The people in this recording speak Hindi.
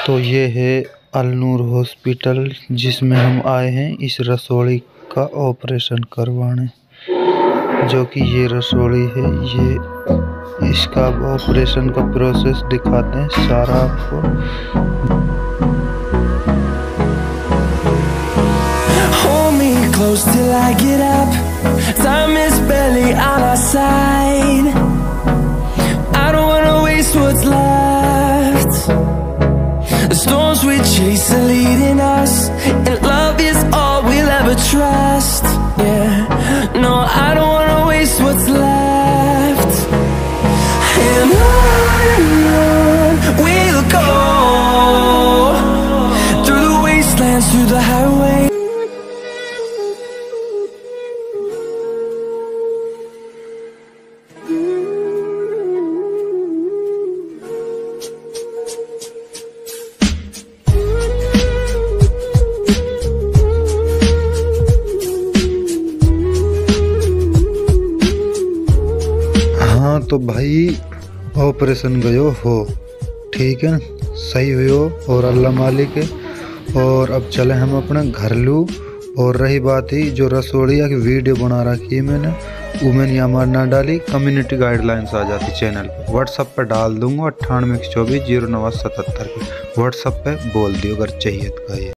तो ये है अलनूर हॉस्पिटल जिसमें हम आए हैं इस रसोड़ी का ऑपरेशन करवाने। जो कि ये रसोड़ी है, ये इसका ऑपरेशन का प्रोसेस दिखाते हैं सारा आपको। Hold me close till I get up. Time is barely on our side. I don't wanna waste what's left. The storms we chase are leading us, and love is all we'll ever trust. Yeah, no, I don't wanna waste what's left. And on we'll go, through the wastelands, through the highway. तो भाई ऑपरेशन गयो हो, ठीक है ना, सही हुई और अल्लाह मालिक है। और अब चले हम अपने घर लू। और रही बात ही जो रसोड़िया की वीडियो बना रखी है मैंने, वो मैंने यहाँ ना डाली, कम्युनिटी गाइडलाइंस आ जाती चैनल पे। व्हाट्सअप पे डाल दूंगा 98240977 पे, व्हाट्सअप पे बोल दियो अगर चाहिए तो।